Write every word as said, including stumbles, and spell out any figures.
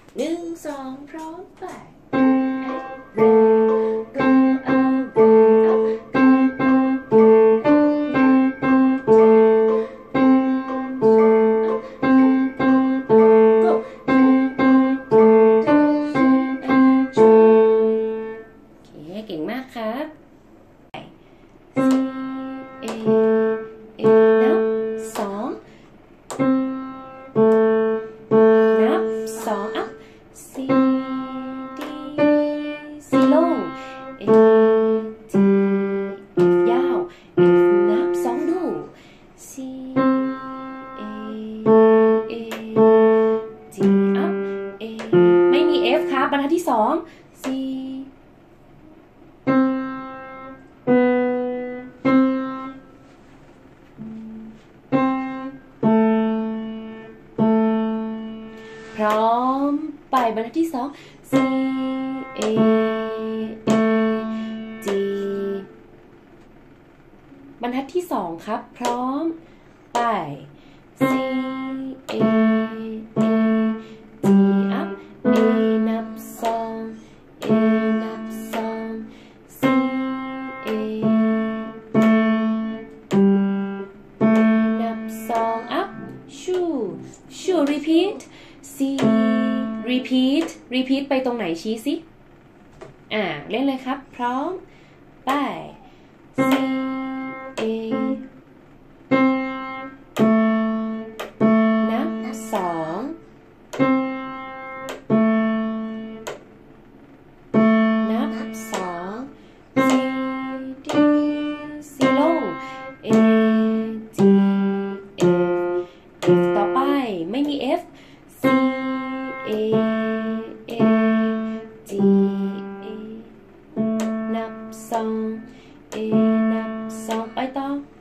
หนึ่งสองพร้อมไป Go out, go up, go out, goโอเคเก่งมากครับ C A A นับสองนับสองอัพ C D C ลง A D F ยาว F นับสองดู C A A D อัพ A ไม่มี F ครับบรรทัดที่สอง Cพร้อมไปบรรทัดที่สอง C A A D บรรทัดที่สองครับพร้อมไป C A A D up A นับสอง A นับสอง C A A นับสอง up ชูชู repeat C repeat repeat ไปตรงไหนชี้สิอ่าเล่นเลยครับพร้อมไป C A นับสองนับสอง C D C ลง A D F F ต่อไปไม่มี F C A A D A นับสอง A นับสองไปต่อ